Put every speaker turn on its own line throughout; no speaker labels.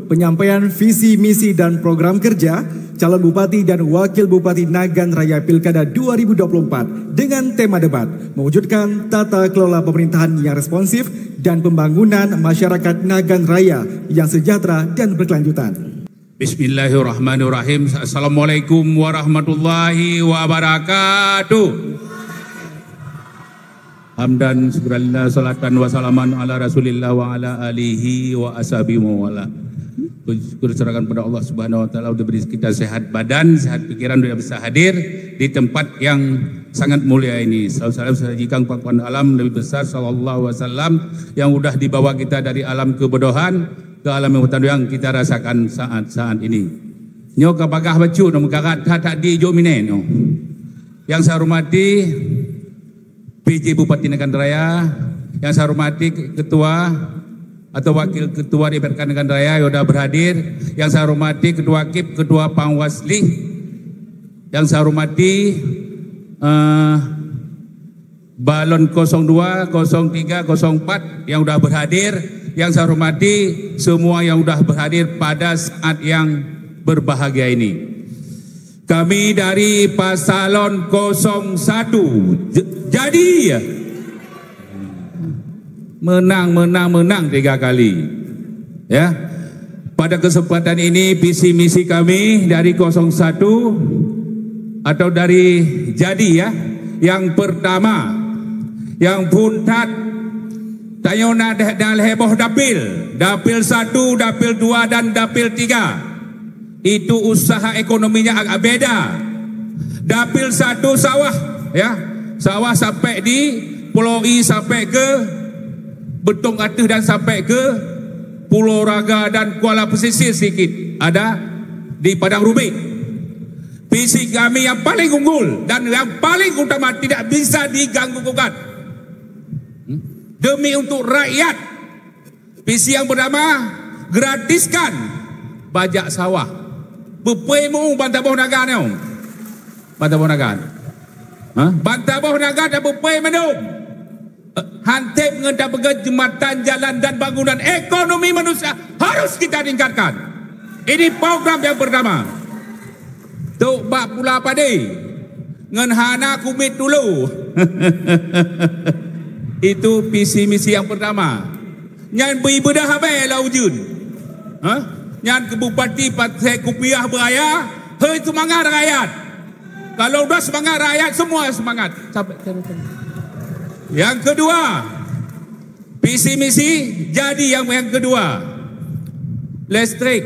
penyampaian visi, misi, dan program kerja calon Bupati dan Wakil Bupati Nagan Raya Pilkada 2024 dengan tema debat mewujudkan tata kelola pemerintahan yang responsif dan pembangunan masyarakat Nagan Raya yang sejahtera dan berkelanjutan.
Bismillahirrahmanirrahim. Assalamualaikum warahmatullahi wabarakatuh. Hamdan syukurillah salatan wa salaman ala rasulillah wa ala alihi wa ashabihi wa wala. Syukur serahkan pada Allah Subhanahu wa taala sudah beri kita sehat badan, sehat pikiran, sudah bisa hadir di tempat yang sangat mulia ini. Salam sajikan pakuan alam Nabi besar sallallahu alaihi wasallam yang sudah dibawa kita dari alam kebodohan ke alam yang kita rasakan saat-saat ini. Nyo kapagah bacu no makarat tak di jo mineno. Yang saya hormati PJ Bupati Nagan Raya, yang saya hormati Ketua atau Wakil Ketua DPRD Nagan Raya yang sudah berhadir, yang saya hormati Ketua KIP, Ketua Panwasli, yang saya hormati Balon 02, 03, 04 yang sudah berhadir, yang saya hormati semua yang sudah berhadir pada saat yang berbahagia ini. Kami dari Pasalon 01 jadi menang 3 kali. Ya. Pada kesempatan ini visi misi kami dari 01 atau dari jadi ya. Yang pertama, yang puntat tayona dan heboh dapil 1, dapil 2 dan dapil 3. Itu usaha ekonominya agak beda. Dapil 1 sawah ya. Sawah sampai di Pulau I sampai ke Betong Atih dan sampai ke Pulau Raga dan Kuala Pesisir sedikit ada di Padang Rubik. Visi kami yang paling unggul dan yang paling utama tidak bisa diganggu-gugat demi untuk rakyat. Visi yang pertama, gratiskan bajak sawah. Bepemu bantaboh naga ni. Bantaboh naga. Bantaboh naga dan bepemu menum. Hantip mengendak bekerja jembatan, jalan dan bangunan ekonomi manusia harus kita tingkatkan. Ini program yang pertama. Tuk bak pula padi. Ngenhana kumit dulu. Itu visi misi yang pertama. Nyan beribadah habis lah ujun. Nyan ke Bupati Pasir Kupiah beraya, hei semangat rakyat. Kalau dah semangat rakyat, semua semangat. Yang kedua, visi misi jadi yang kedua. Listrik.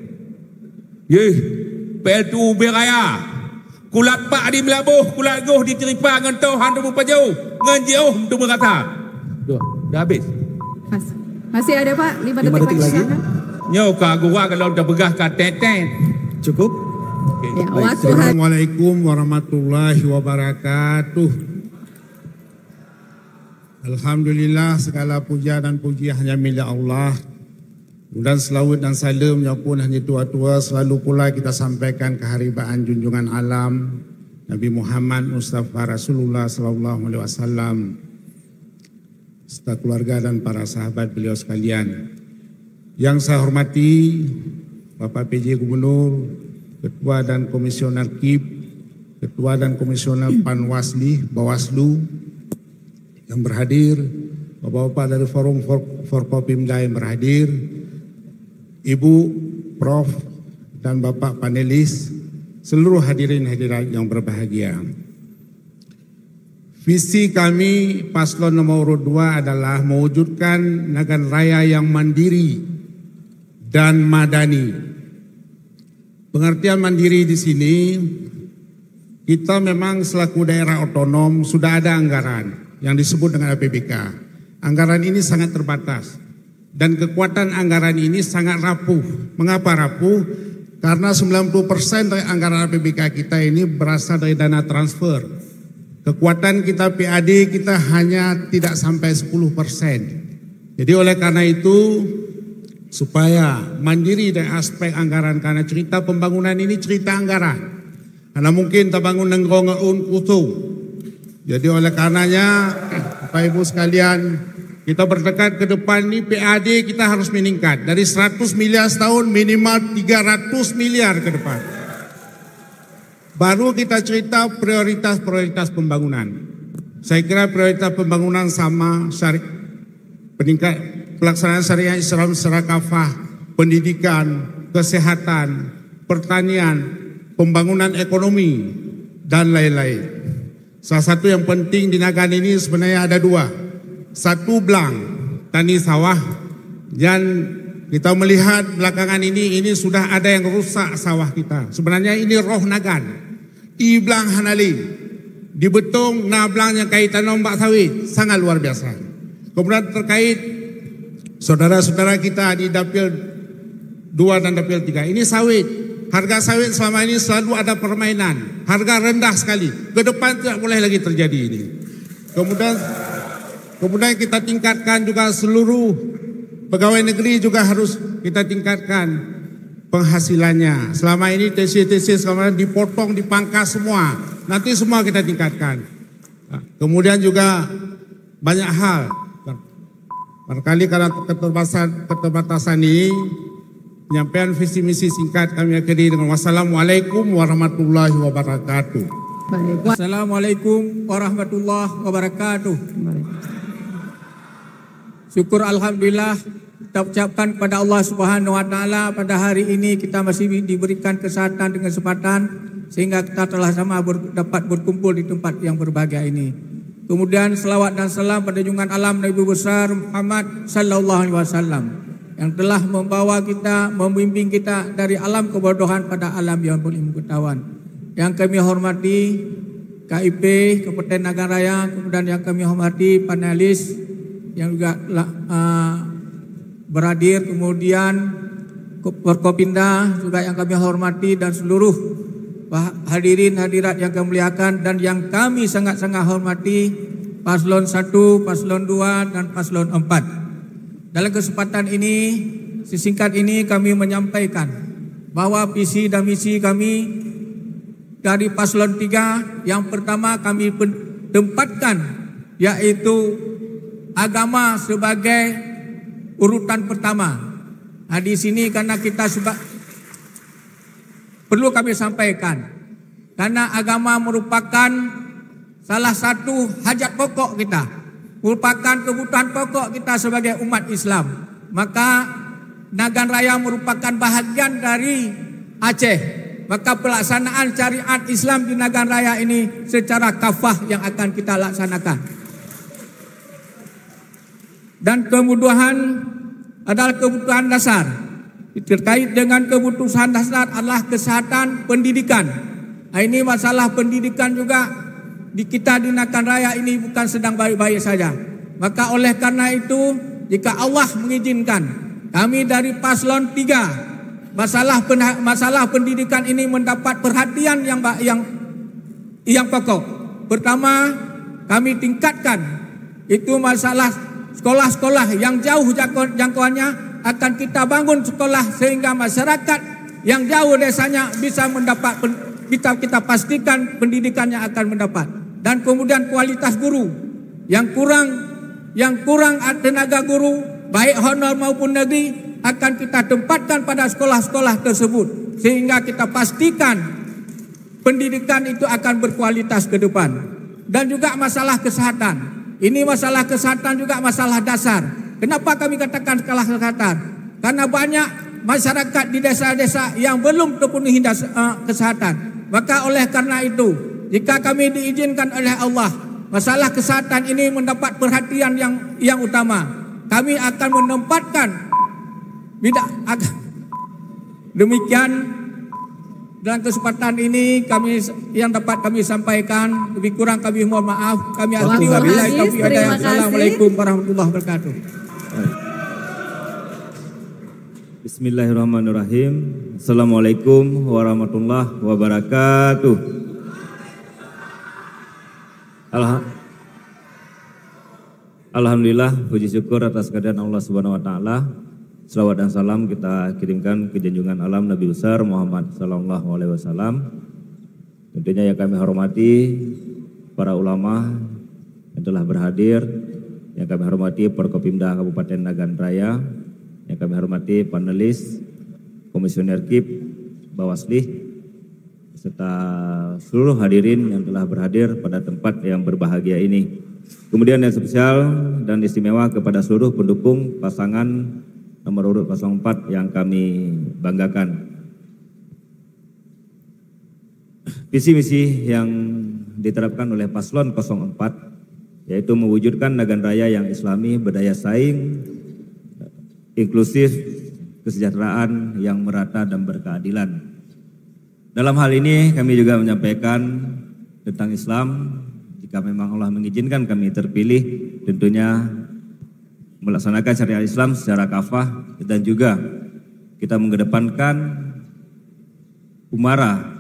PL2 beraya. Kulat pak di Melabuh, kulat goh di Teripa ngentau hantu pajau, ngenjauh untuk berkata. Dah habis.
Masih ada Pak, 5 detik lagi.
Nyo kagua kalau udah begah katetet.
Cukup?
Okay.
Ya,
Assalamualaikum warahmatullahi wabarakatuh. Alhamdulillah, segala puja dan puji hanya milik Allah. Dan selawat dan salam yang pun hanya tua-tua selalu pula kita sampaikan keharibaan junjungan alam Nabi Muhammad Mustafa Rasulullah sallallahu alaihi wasallam serta keluarga dan para sahabat beliau sekalian. Yang saya hormati Bapak PJ Gubernur, Ketua dan Komisioner KIP, Ketua dan Komisioner Panwasli, Bawaslu yang berhadir, Bapak-bapak dari Forum Forkopimda yang berhadir, Ibu, Prof, dan Bapak panelis, seluruh hadirin hadirat yang berbahagia. Visi kami Paslon nomor 2 adalah mewujudkan Nagan Raya yang mandiri dan madani. Pengertian mandiri di sini, kita memang selaku daerah otonom sudah ada anggaran yang disebut dengan APBK. Anggaran ini sangat terbatas dan kekuatan anggaran ini sangat rapuh. Mengapa rapuh? Karena 90% dari anggaran APBK kita ini berasal dari dana transfer. Kekuatan kita PAD kita hanya tidak sampai 10%. Jadi oleh karena itu, supaya mandiri dari aspek anggaran, karena cerita pembangunan ini cerita anggaran. Karena mungkin kita bangun nenggong un kutu. Jadi oleh karenanya Bapak Ibu sekalian, Kita bertekad ke depan ini PAD kita harus meningkat dari 100 miliar setahun minimal 300 miliar ke depan. Baru kita cerita prioritas-prioritas pembangunan. Saya kira prioritas pembangunan sama peningkat pelaksanaan syariah Islam secara kafah, pendidikan, kesehatan, pertanian, pembangunan ekonomi, dan lain-lain. Salah satu yang penting di Nagan ini sebenarnya ada dua. Satu belang, tani sawah, dan kita melihat belakangan ini sudah ada yang rusak sawah kita. Sebenarnya ini roh Nagan. Belang Hanali, di Betong, belang yang kaitan ombak sawit, sangat luar biasa. Kemudian terkait saudara-saudara kita di Dapil 2 dan Dapil 3, ini sawit. Harga sawit selama ini selalu ada permainan, harga rendah sekali. Ke depan tidak boleh lagi terjadi ini. Kemudian kita tingkatkan juga seluruh pegawai negeri juga harus kita tingkatkan penghasilannya. Selama ini TC selama ini dipotong, dipangkas semua. Nanti semua kita tingkatkan. Kemudian juga banyak hal. Barangkali karena keterbatasan ini, penyampaian visi misi singkat kami akhiri dengan wassalamualaikum warahmatullahi wabarakatuh.
Assalamualaikum warahmatullahi wabarakatuh. Syukur alhamdulillah kita ucapkan kepada Allah Subhanahu wa taala pada hari ini kita masih diberikan kesehatan dengan kesempatan sehingga kita telah sama dapat berkumpul di tempat yang berbahagia ini. Kemudian selawat dan salam pada junjungan alam Nabi besar Muhammad sallallahu alaihi wasallam yang telah membawa kita, membimbing kita dari alam kebodohan pada alam yang berilmu pengetahuan. Yang kami hormati KIP Kabupaten Nagan Raya, kemudian yang kami hormati panelis yang juga berhadir, kemudian Forkopimda juga yang kami hormati dan seluruh hadirin hadirat yang kami muliakan dan yang kami sangat-sangat hormati Paslon 1, Paslon 2 dan Paslon 4. Dalam kesempatan ini, sesingkat ini kami menyampaikan bahwa visi dan misi kami dari Paslon 3 yang pertama kami tempatkan yaitu agama sebagai urutan pertama. Di sini karena kita perlu kami sampaikan karena agama merupakan salah satu hajat pokok kita, merupakan kebutuhan pokok kita sebagai umat Islam. Maka Nagan Raya merupakan bahagian dari Aceh. Maka pelaksanaan syariat Islam di Nagan Raya ini secara kafah yang akan kita laksanakan. Dan kebutuhan adalah kebutuhan dasar. Terkait dengan kebutuhan dasar adalah kesehatan pendidikan. Ini masalah pendidikan juga di kita di Nagan Raya ini bukan sedang baik-baik saja. Maka oleh karena itu, jika Allah mengizinkan, kami dari Paslon 3 masalah pendidikan ini mendapat perhatian yang pokok. Pertama, kami tingkatkan itu masalah sekolah-sekolah yang jauh jangkauannya akan kita bangun sekolah sehingga masyarakat yang jauh desanya bisa mendapat, kita pastikan pendidikannya akan mendapat. Dan kemudian kualitas guru yang kurang tenaga guru baik honor maupun negeri akan kita tempatkan pada sekolah-sekolah tersebut sehingga kita pastikan pendidikan itu akan berkualitas ke depan. Dan juga masalah kesehatan. Ini masalah kesehatan juga masalah dasar. Kenapa kami katakan masalah kesehatan? Karena banyak masyarakat di desa-desa yang belum terpenuhi kesehatan. Maka oleh karena itu, jika kami diizinkan oleh Allah, masalah kesehatan ini mendapat perhatian yang utama. Kami akan menempatkan demikian. Dalam kesempatan ini yang dapat kami sampaikan, lebih kurang kami mohon maaf. Kami akhiri wabillahi taufiq wal hidayah. Assalamualaikum warahmatullahi wabarakatuh.
Bismillahirrahmanirrahim. Assalamualaikum warahmatullahi wabarakatuh. Alhamdulillah, puji syukur atas kehadiran Allah Subhanahu wa taala. Selawat dan salam kita kirimkan ke junjungan alam Nabi besar Muhammad sallallahu alaihi wasallam. Tentunya yang kami hormati para ulama yang telah berhadir, yang kami hormati Forkopimda Kabupaten Nagan Raya, yang kami hormati panelis, komisioner KIP, Bawaslih, serta seluruh hadirin yang telah berhadir pada tempat yang berbahagia ini. Kemudian yang spesial dan istimewa kepada seluruh pendukung pasangan nomor urut 04 yang kami banggakan. Visi misi yang diterapkan oleh paslon 04 yaitu mewujudkan Nagan Raya yang islami, berdaya saing, inklusif, kesejahteraan yang merata dan berkeadilan. Dalam hal ini kami juga menyampaikan tentang Islam. Jika memang Allah mengizinkan kami terpilih, tentunya melaksanakan syariat Islam secara kafah, dan juga kita mengedepankan umara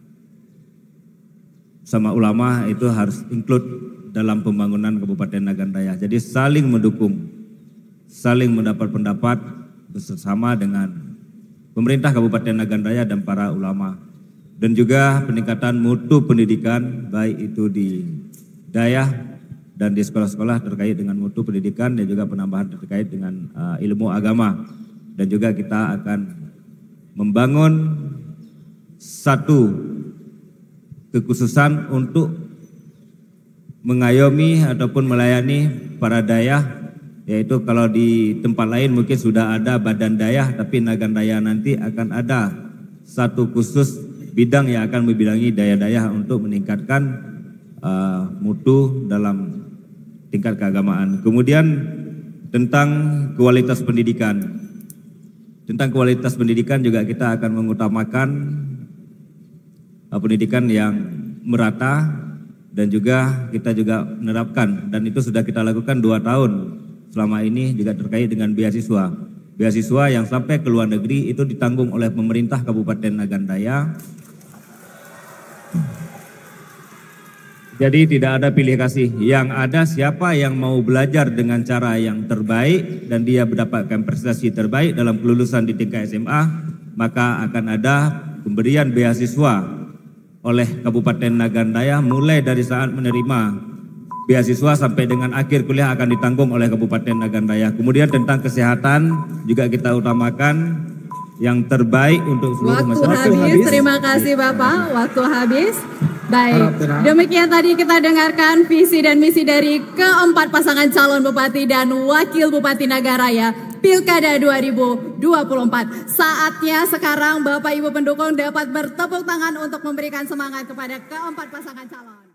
sama ulama itu harus include dalam pembangunan Kabupaten Nagan Raya. Jadi saling mendukung, saling mendapat pendapat bersama dengan pemerintah Kabupaten Nagan Raya dan para ulama. Dan juga peningkatan mutu pendidikan baik itu di daerah dan di sekolah-sekolah terkait dengan mutu pendidikan, dan juga penambahan terkait dengan ilmu agama. Dan juga kita akan membangun satu kekhususan untuk mengayomi ataupun melayani para dayah, yaitu kalau di tempat lain mungkin sudah ada badan dayah, tapi Nagan Raya nanti akan ada satu khusus bidang yang akan membidangi dayah-dayah untuk meningkatkan mutu dalam tingkat keagamaan. Kemudian tentang kualitas pendidikan. Tentang kualitas pendidikan juga kita akan mengutamakan pendidikan yang merata, dan juga kita juga menerapkan, dan itu sudah kita lakukan 2 tahun selama ini juga terkait dengan beasiswa. Beasiswa yang sampai ke luar negeri itu ditanggung oleh pemerintah Kabupaten Nagan Raya. Jadi tidak ada pilih kasih, yang ada siapa yang mau belajar dengan cara yang terbaik dan dia mendapatkan prestasi terbaik dalam kelulusan di tingkat SMA, maka akan ada pemberian beasiswa oleh Kabupaten Nagan Raya mulai dari saat menerima beasiswa sampai dengan akhir kuliah akan ditanggung oleh Kabupaten Nagan Raya. Kemudian tentang kesehatan juga kita utamakan yang terbaik untuk seluruh masyarakat.
Waktu habis, terima kasih Bapak, waktu habis. Baik, demikian tadi kita dengarkan visi dan misi dari keempat pasangan calon bupati dan wakil bupati Nagan Raya Pilkada 2024. Saatnya sekarang Bapak Ibu pendukung dapat bertepuk tangan untuk memberikan semangat kepada keempat pasangan calon.